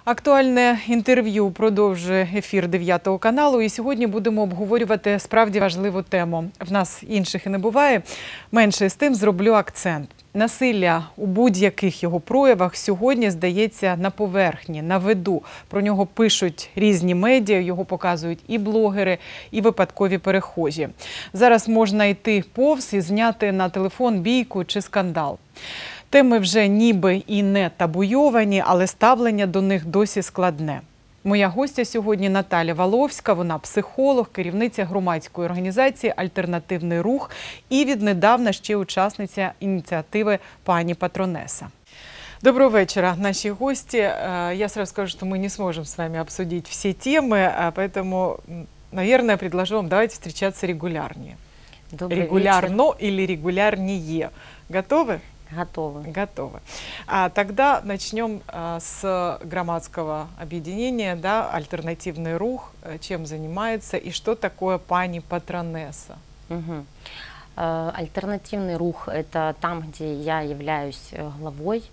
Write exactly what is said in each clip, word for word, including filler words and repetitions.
Актуальне інтерв'ю продовжує ефір дев'ятого каналу. І сьогодні будемо обговорювати справді важливу тему. В нас інших і не буває. Менше з тим зроблю акцент. Насилля у будь-яких його проявах сьогодні, здається, на поверхні, на виду. Про нього пишуть різні медіа, його показують і блогери, і випадкові перехожі. Зараз можна йти повз і зняти на телефон бійку чи скандал. Теми вже ніби і не табуйовані, але ставлення до них досі складне. Моя гостя сьогодні Наталя Валовська, вона психолог, керівниця громадської організації «Альтернативний рух» і віднедавна ще учасниця ініціативи «Пані Патронеса». Доброго вечера, наши гости. Я сразу скажу, что мы не сможем с вами обсудить все темы, поэтому, наверное, предложу вам, давайте встречаться регулярнее. Добрый Регулярно вечер. или регулярнее. Готовы? Готовы. Готовы. А, тогда начнем а, с громадского объединения, да, «Альтернативный рух». Чем занимается и что такое «Пані Патронеса»? Угу. Альтернативный рух – это там, где я являюсь главой.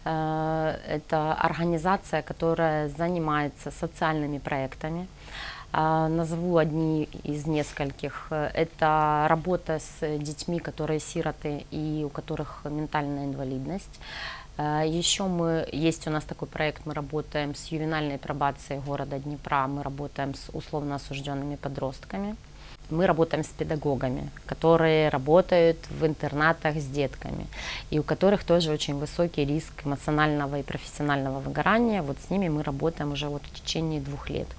Это организация, которая занимается социальными проектами. Назову одни из нескольких. Это работа с детьми, которые сироты и у которых ментальная инвалидность. Еще мы, есть у нас такой проект, мы работаем с ювенальной пробацией города Днепра, мы работаем с условно осужденными подростками. Мы работаем с педагогами, которые работают в интернатах с детками, и у которых тоже очень высокий риск эмоционального и профессионального выгорания. Вот с ними мы работаем уже вот в течение двух лет.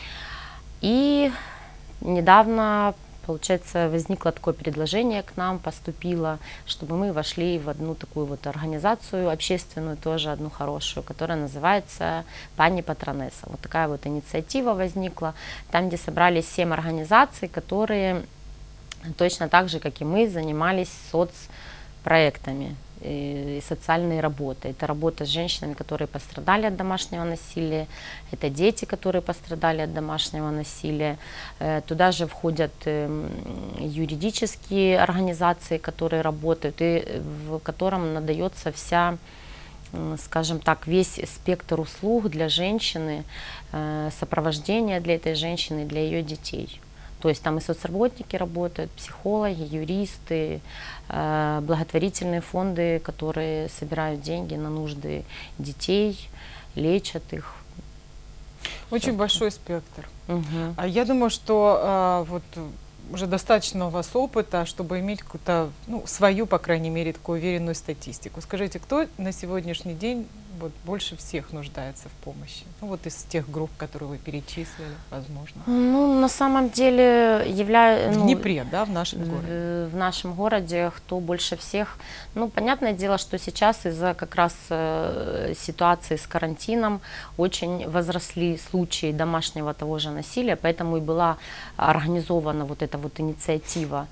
И недавно, получается, возникло такое предложение к нам, поступило, чтобы мы вошли в одну такую вот организацию общественную, тоже одну хорошую, которая называется «Пані Патронеса». Вот такая вот инициатива возникла, там, где собрались семь организаций, которые точно так же, как и мы, занимались соцпроектами и социальной работой. Это работа с женщинами, которые пострадали от домашнего насилия, это дети, которые пострадали от домашнего насилия. Туда же входят юридические организации, которые работают, и в котором надается вся, скажем так, весь спектр услуг для женщины, сопровождение для этой женщины, для ее детей. То есть там и соцработники работают, психологи, юристы, благотворительные фонды, которые собирают деньги на нужды детей, лечат их. Очень большой спектр. Угу. Я думаю, что вот уже достаточно у вас опыта, чтобы иметь какую-то, ну, свою, по крайней мере, такую уверенную статистику. Скажите, кто на сегодняшний день вот больше всех нуждается в помощи? Ну, вот из тех групп, которые вы перечислили, возможно. Ну, на самом деле, являюсь... В ну, Днепре, да, в нашем городе? В нашем городе, кто больше всех. Ну, понятное дело, что сейчас из-за как раз э, ситуации с карантином очень возросли случаи домашнего того же насилия, поэтому и была организована вот эта вот инициатива.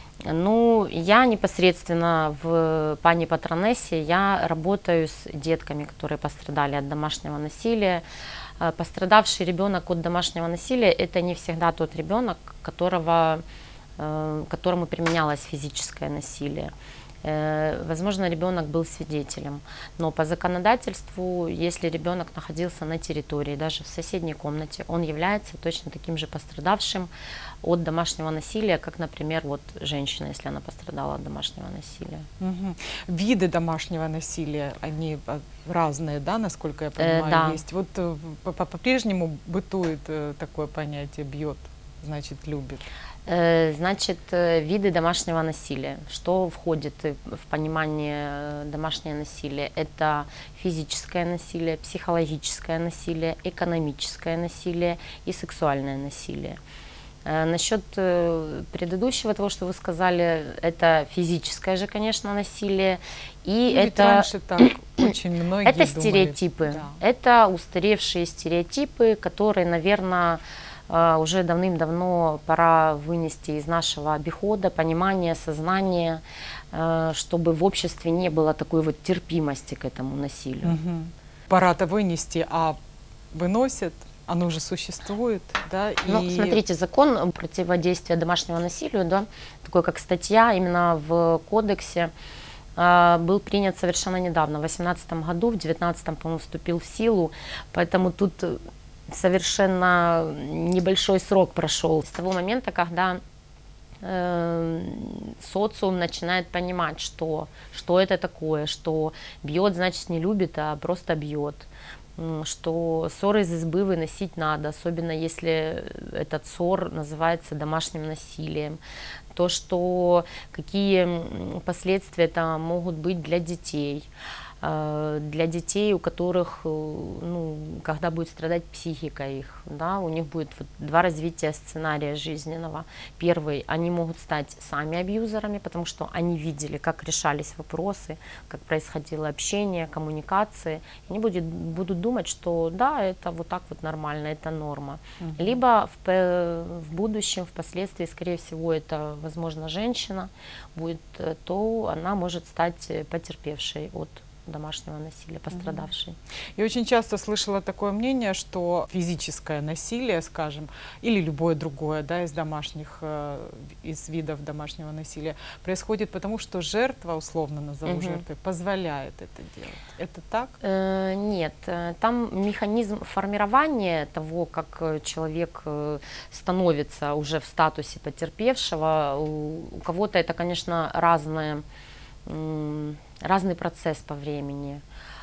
Ну, я непосредственно в «Пані Патронесі», я работаю с детками, которые пострадали от домашнего насилия. Пострадавший ребенок от домашнего насилия – это не всегда тот ребенок, которого, которому применялось физическое насилие. Возможно, ребенок был свидетелем, но по законодательству, если ребенок находился на территории, даже в соседней комнате, он является точно таким же пострадавшим от домашнего насилия, как, например, вот женщина, если она пострадала от домашнего насилия. Угу. Виды домашнего насилия, они разные, да, насколько я понимаю, э, да. есть. Вот по-прежнему бытует такое понятие «бьет», значит, любит. Значит, виды домашнего насилия. Что входит в понимание домашнего насилия? Это физическое насилие, психологическое насилие, экономическое насилие и сексуальное насилие. Насчет предыдущего того, что вы сказали, это физическое же, конечно, насилие. И ну, это, раньше так очень многие это думали. стереотипы. Да. Это устаревшие стереотипы, которые, наверное, уже давным-давно пора вынести из нашего обихода, понимания, сознания, чтобы в обществе не было такой вот терпимости к этому насилию. Угу. Пора-то вынести, а выносят, оно уже существует, да? Ну, и... смотрите, закон противодействия домашнему насилию, да, такой как статья именно в кодексе, а, был принят совершенно недавно, в две тысячи восемнадцатом году, в две тысячи девятнадцатом, по-моему, вступил в силу, поэтому тут совершенно небольшой срок прошел. С того момента, когда э, социум начинает понимать, что, что это такое, что бьет, значит, не любит, а просто бьет, что ссоры из избы выносить надо, особенно если этот ссор называется домашним насилием, то, что какие последствия это могут быть для детей, для детей, у которых, ну, когда будет страдать психика их, да, у них будет вот два развития сценария жизненного. Первый, они могут стать сами абьюзерами, потому что они видели, как решались вопросы, как происходило общение, коммуникации. Они будут, будут думать, что да, это вот так вот нормально, это норма. Угу. Либо в, в будущем, впоследствии, скорее всего, это, возможно, женщина будет, то она может стать потерпевшей от домашнего насилия, пострадавшей. Я очень часто слышала такое мнение, что физическое насилие, скажем, или любое другое, да, из домашних, из видов домашнего насилия происходит потому, что жертва, условно назову угу. жертвой, позволяет это делать. Это так? Э, нет, там механизм формирования того, как человек становится уже в статусе потерпевшего, у, у кого-то это, конечно, разное, разный процесс по времени,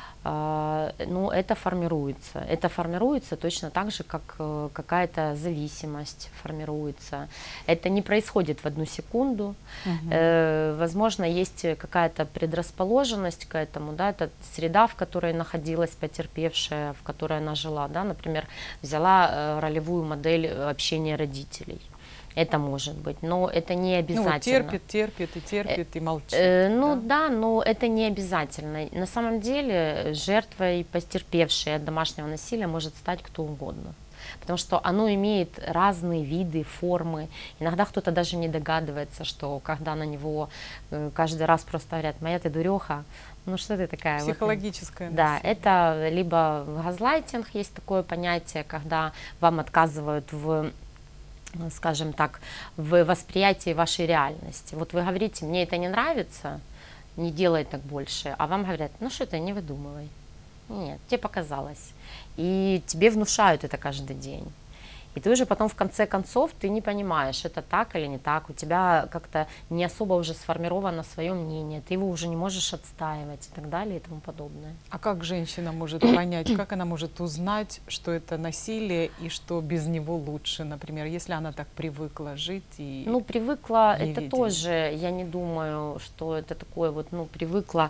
но это формируется. Это формируется точно так же, как какая-то зависимость формируется. Это не происходит в одну секунду. Угу. Возможно, есть какая-то предрасположенность к этому, да, это среда, в которой находилась потерпевшая, в которой она жила, да, например, взяла ролевую модель общения родителей. Это может быть, но это не обязательно. Ну, терпит, терпит и терпит и молчит. Э, ну да? да, но это не обязательно. На самом деле жертвой, потерпевшей от домашнего насилия может стать кто угодно. Потому что оно имеет разные виды, формы. Иногда кто-то даже не догадывается, что когда на него каждый раз просто говорят: «Моя ты дуреха», ну что ты такая? Психологическое вот, насилие. Да, это либо газлайтинг, есть такое понятие, когда вам отказывают в, скажем так, в восприятии вашей реальности. Вот вы говорите: «Мне это не нравится, не делай так больше», а вам говорят: «Ну что ты, не выдумывай». Нет, тебе показалось. И тебе внушают это каждый день. И ты уже потом в конце концов ты не понимаешь, это так или не так. У тебя как-то не особо уже сформировано свое мнение, ты его уже не можешь отстаивать и так далее и тому подобное. А как женщина может понять, как она может узнать, что это насилие и что без него лучше, например, если она так привыкла жить и Ну, привыкла, не это видела? тоже, я не думаю, что это такое вот, ну, привыкла.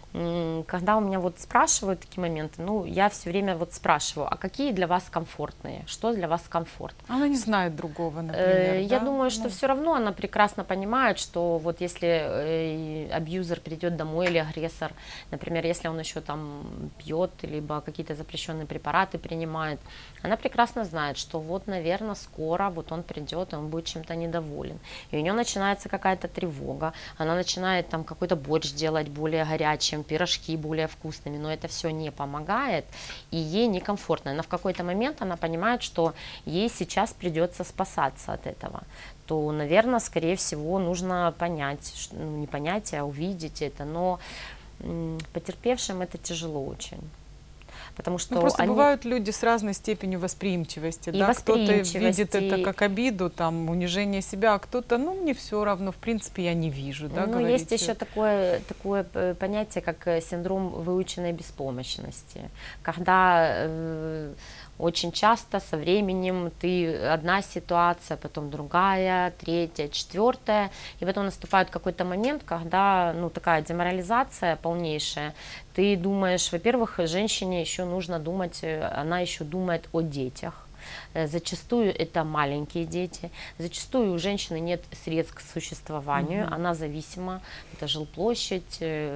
Когда у меня вот спрашивают такие моменты, ну, я все время вот спрашиваю: а какие для вас комфортные, что для вас комфорт? Она не знает другого, например, Я да? думаю, что ну. все равно она прекрасно понимает, что вот если абьюзер придет домой или агрессор, например, если он еще там пьет, либо какие-то запрещенные препараты принимает, она прекрасно знает, что вот, наверное, скоро вот он придет, и он будет чем-то недоволен. И у нее начинается какая-то тревога, она начинает там какой-то борщ делать более горячим, пирожки более вкусными, но это все не помогает, и ей некомфортно. Но в какой-то момент она понимает, что ей сейчас придется спасаться от этого. То, наверное, скорее всего, нужно понять, что, ну, не понять, а увидеть это, но м, потерпевшим это тяжело очень. Потому что ну, просто они... бывают люди с разной степенью восприимчивости. И Да? Кто-то видит это восприимчивости. как обиду, там, унижение себя, а кто-то, ну, мне все равно, в принципе, я не вижу. Да, ну, говорите. есть еще такое, такое понятие, как синдром выученной беспомощности, когда э, очень часто со временем ты одна ситуация, потом другая, третья, четвертая, и потом наступает какой-то момент, когда, ну, такая деморализация полнейшая. Ты думаешь, во-первых, женщине еще нужно думать, она еще думает о детях. Зачастую это маленькие дети, зачастую у женщины нет средств к существованию, mm-hmm. она зависима, это жилплощадь,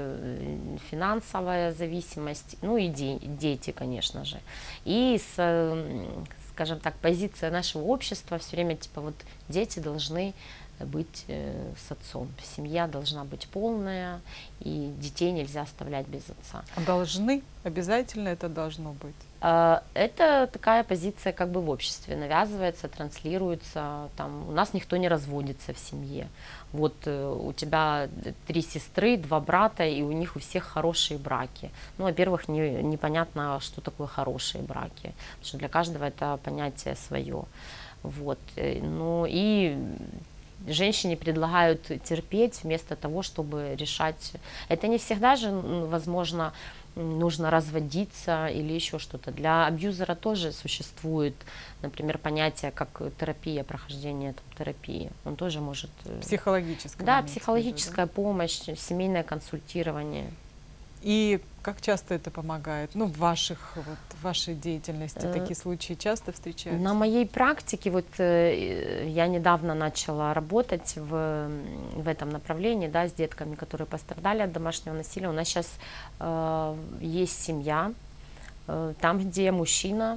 финансовая зависимость, ну и де- дети, конечно же. И, с, скажем так, позиция нашего общества все время типа вот дети должны быть э, с отцом, семья должна быть полная, и детей нельзя оставлять без отца. А должны? Обязательно это должно быть? Э, Это такая позиция как бы в обществе навязывается, транслируется. Там, у нас никто не разводится в семье. Вот э, у тебя три сестры, два брата, и у них у всех хорошие браки. Ну, во-первых, не, непонятно, что такое хорошие браки, потому что для каждого это понятие свое. Вот. э, Ну и женщине предлагают терпеть вместо того, чтобы решать. Это не всегда же, м, возможно, м, нужно разводиться или еще что-то. Для абьюзера тоже существует, например, понятие как терапия, прохождение там, терапии. Он тоже может... э, Психологическое. Да, имеется в виду, психологическая помощь, семейное консультирование. И как часто это помогает? Ну, в ваших, вот, в вашей деятельности Э, такие случаи часто встречаются? На моей практике, вот э, я недавно начала работать в, м, в этом направлении, да, с детками, которые пострадали от домашнего насилия. У нас сейчас есть семья, э, там, где мужчина,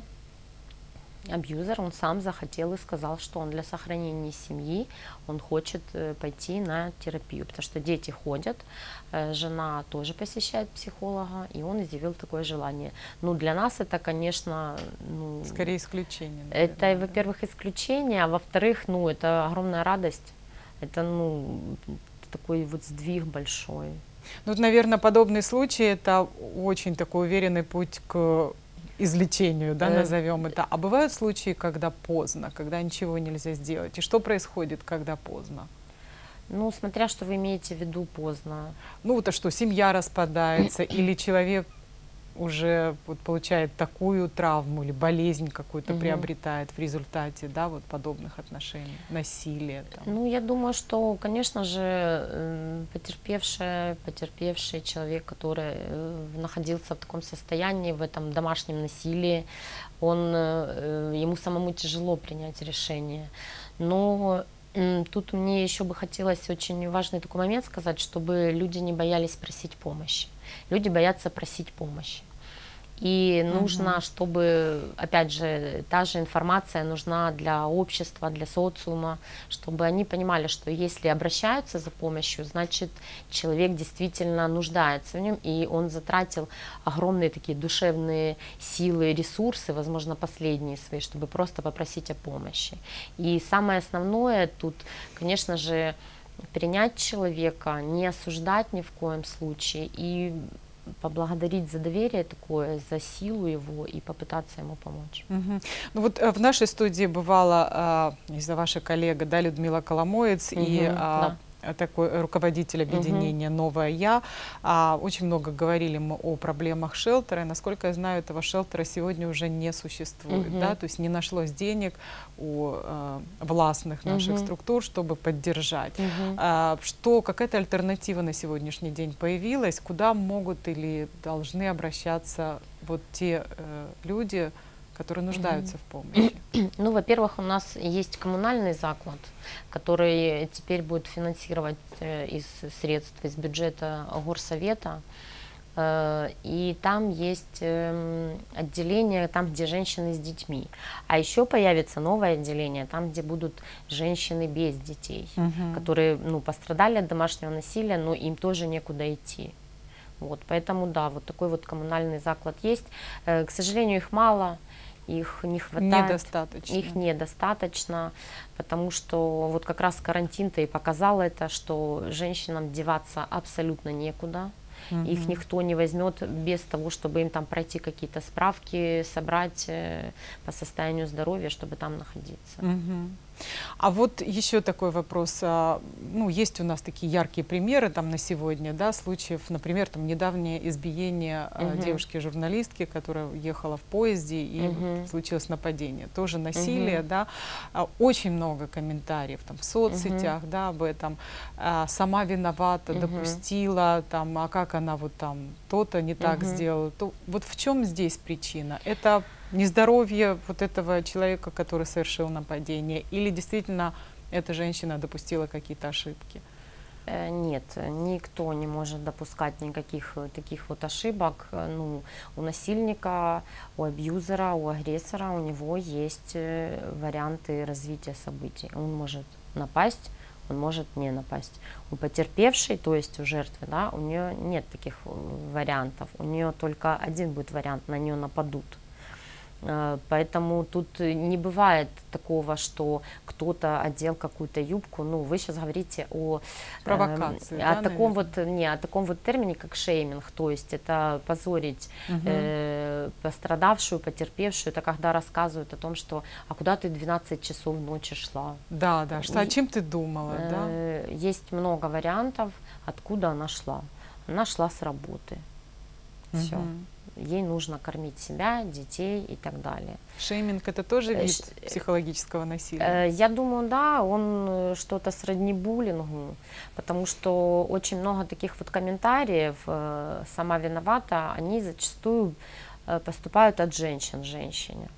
абьюзер, он сам захотел и сказал, что он для сохранения семьи, он хочет э, пойти на терапию, потому что дети ходят, э, жена тоже посещает психолога, и он изъявил такое желание. Ну, для нас это, конечно, ну, Скорее исключение. это, наверное, да? во-первых, исключение, а во-вторых, ну, это огромная радость, это, ну, такой вот сдвиг большой. Ну, вот, наверное, подобный случай – это очень такой уверенный путь к излечению, да, Э, назовем это. А бывают случаи, когда поздно, когда ничего нельзя сделать? И что происходит, когда поздно? Ну, смотря что вы имеете в виду поздно. Ну, вот а что, семья распадается, или человек уже вот получает такую травму или болезнь какую-то Мгм. приобретает в результате, да, вот подобных отношений, насилия там. Ну, я думаю, что, конечно же, э, потерпевшая, потерпевший человек, который э, находился в таком состоянии, в этом домашнем насилии, он, э, ему самому тяжело принять решение. Но м, тут мне еще бы хотелось очень важный такой момент сказать, чтобы люди не боялись просить помощи. Люди боятся просить помощи. И нужно, Мгм. чтобы, опять же, та же информация нужна для общества, для социума, чтобы они понимали, что если обращаются за помощью, значит, человек действительно нуждается в нем, и он затратил огромные такие душевные силы, ресурсы, возможно, последние свои, чтобы просто попросить о помощи. И самое основное тут, конечно же, принять человека, не осуждать ни в коем случае и поблагодарить за доверие такое, за силу его и попытаться ему помочь. Мгм. Ну вот э, в нашей студии бывала, а, не знаю, ваша коллега, да, Людмила Коломоец, и Мгм, а, да. э, такой руководитель объединения «Новое Я». А, очень много говорили мы о проблемах шелтера, и, насколько я знаю, этого шелтера сегодня уже не существует, Мгм. да, то есть не нашлось денег у э, властных наших Мгм. структур, чтобы поддержать. Мгм. А, что какая-то альтернатива на сегодняшний день появилась, куда могут или должны обращаться вот те э, люди, которые нуждаются в помощи? Ну, во-первых, у нас есть коммунальный заклад, который теперь будет финансировать э, из средств из бюджета горсовета. Э, И там есть эм, отделение, там, где женщины с детьми. А еще появится новое отделение, там, где будут женщины без детей, Мгм. которые, ну, пострадали от домашнего насилия, но им тоже некуда идти. Вот, поэтому, да, вот такой вот коммунальный заклад есть. Э, К сожалению, их мало, их не хватает. Недостаточно. Их недостаточно, потому что вот как раз карантин-то и показал это, что женщинам деваться абсолютно некуда. Их Мгм. никто не возьмет без того, чтобы им там пройти какие-то справки, собрать э, по состоянию здоровья, чтобы там находиться. Мгм. А вот еще такой вопрос. а, Ну, есть у нас такие яркие примеры там на сегодня, да, случаев, например, там недавнее избиение а, Мгм. девушки-журналистки, которая ехала в поезде, и Мгм. случилось нападение. Тоже насилие, Мгм. да. А, Очень много комментариев там в соцсетях, да, об этом. А, Сама виновата, Мгм. допустила, там, а как она вот там то-то не так Мгм. сделала. То, вот в чем здесь причина? Это нездоровье вот этого человека, который совершил нападение, или действительно эта женщина допустила какие-то ошибки? Э, Нет, никто не может допускать никаких э, таких вот ошибок. Э, Ну, у насильника, у абьюзера, у агрессора у него есть э, варианты развития событий. Он может напасть, он может не напасть. У потерпевшей, то есть у жертвы, да, у нее нет таких э, вариантов. У нее только один будет вариант: на нее нападут. Э, Поэтому тут не бывает такого, что кто-то одел какую-то юбку. Ну, вы сейчас говорите о, Провокации, э, о да, таком наверное? вот, не, о таком вот термине, как шейминг, то есть это позорить э, пострадавшую, потерпевшую, это когда рассказывают о том, что а куда ты двенадцать часов ночи шла. Да, да. Что, о И, чем ты думала, да? э, Есть много вариантов, откуда она шла. Она шла с работы. Все. Мгм. Ей нужно кормить себя, детей и так далее. Шейминг – это тоже Э, вид ш- психологического насилия? Э, Я думаю, да, он э, что-то сродни буллингу, потому что очень много таких вот комментариев, э, сама виновата, они зачастую э, поступают от женщин женщине.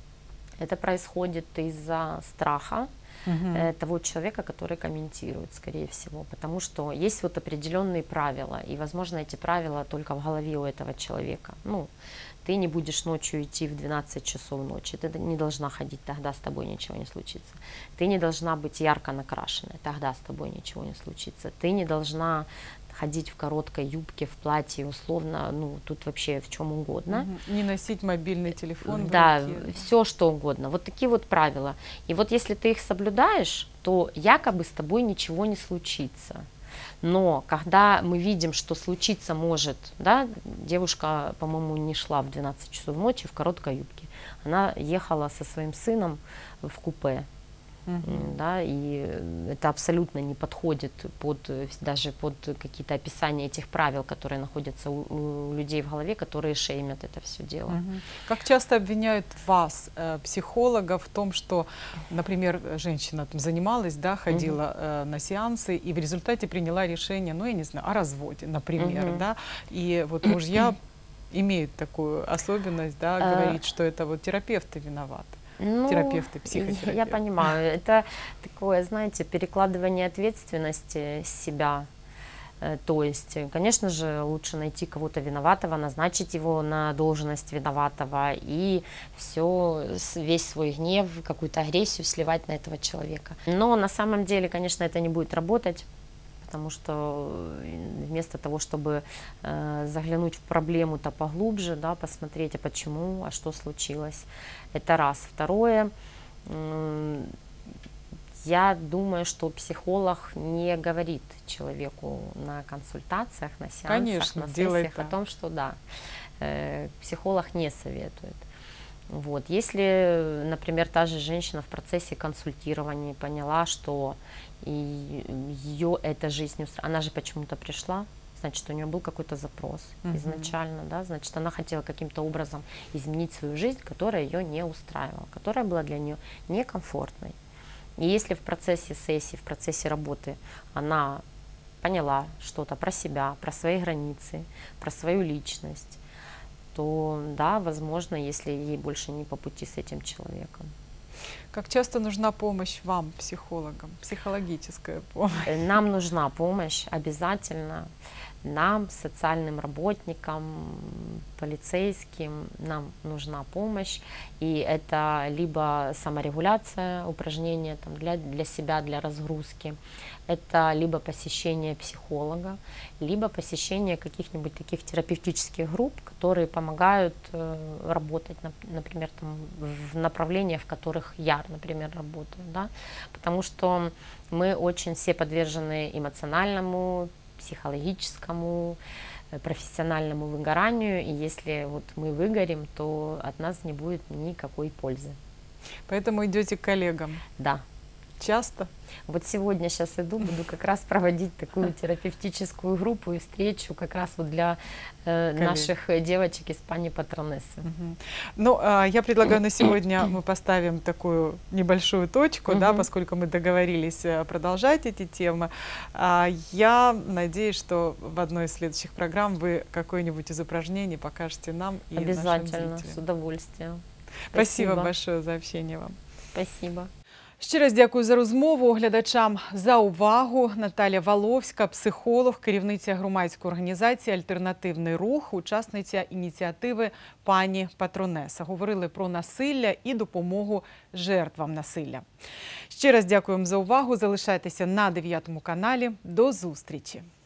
Это происходит из-за страха Мгм. э, того человека, который комментирует, скорее всего, потому что есть вот определенные правила, и, возможно, эти правила только в голове у этого человека. Ну, ты не будешь ночью идти в двенадцать часов ночи, ты не должна ходить, тогда с тобой ничего не случится. Ты не должна быть ярко накрашенной, тогда с тобой ничего не случится. Ты не должна ходить в короткой юбке, в платье, условно, ну, тут вообще в чем угодно. Мгм. Не носить мобильный телефон в Да, руке. все что угодно. Вот такие вот правила. И вот если ты их соблюдаешь, то якобы с тобой ничего не случится. Но когда мы видим, что случиться может, да, девушка, по-моему, не шла в двенадцать часов ночи в короткой юбке. Она ехала со своим сыном в купе. Мгм. М, Да, и это абсолютно не подходит под, э, даже под какие-то описания этих правил, которые находятся у, у людей в голове, которые шеймят это все дело. Мгм. Как часто обвиняют вас, э, психолога, в том, что, например, женщина там занималась, да, ходила э, на сеансы и в результате приняла решение, ну, я не знаю, о разводе, например, Мгм. да, и вот мужья имеют такую особенность, да, Э, говорить, что это вот терапевты виноваты. Ну, Терапевты, я психотерапевты. понимаю, это такое, знаете, перекладывание ответственности с себя. Э, То есть, э, конечно же, лучше найти кого-то виноватого, назначить его на должность виноватого и все, весь свой гнев, какую-то агрессию сливать на этого человека. Но на самом деле, конечно, это не будет работать, потому что э, вместо того, чтобы э, заглянуть в проблему-то поглубже, да, посмотреть, а почему, а что случилось, это раз. Второе, м, я думаю, что психолог не говорит человеку на консультациях, на сеансах, Конечно, на делает сессиях о так. том, что да, э, психолог не советует. Вот. Если, например, та же женщина в процессе консультирования поняла, что ее эта жизнь не устраивает, она же почему-то пришла, значит, у нее был какой-то запрос Мгм. изначально, да, значит, она хотела каким-то образом изменить свою жизнь, которая ее не устраивала, которая была для нее некомфортной. И если в процессе сессии, в процессе работы она поняла что-то про себя, про свои границы, про свою личность, то да, возможно, если ей больше не по пути с этим человеком. Как часто нужна помощь вам, психологам, психологическая помощь? Э, Нам нужна помощь обязательно, нам, социальным работникам, полицейским, нам нужна помощь. И это либо саморегуляция, упражнения там, для, для себя, для разгрузки, это либо посещение психолога, либо посещение каких-нибудь таких терапевтических групп, которые помогают э, работать, нап- например, там, в направлениях, в которых я, например, работаю. Да? Потому что мы очень все подвержены эмоциональному, психологическому, э, профессиональному выгоранию, и если вот мы выгорим, то от нас не будет никакой пользы. Поэтому идете к коллегам. Да. Часто? Вот сегодня сейчас иду, буду как раз проводить такую терапевтическую группу и встречу как раз вот для э, Коллег. наших э, девочек из Пани Патронессы. Мгм. Ну, а, я предлагаю на сегодня мы поставим такую небольшую точку, да, Мгм. поскольку мы договорились э, продолжать эти темы. А, Я надеюсь, что в одной из следующих программ вы какое-нибудь из упражнений покажете нам и нашим Обязательно, с зрителям. удовольствием. Спасибо большое за общение вам. Спасибо. Ще раз дякую за розмову, глядачам за увагу. Наталя Валовська, психолог, керівниця громадської організації «Альтернативний рух», учасниця ініціативи «Пані Патронеса». Говорили про насилля і допомогу жертвам насилля. Ще раз дякуємо за увагу. Залишайтеся на дев'ятому каналі. До зустрічі!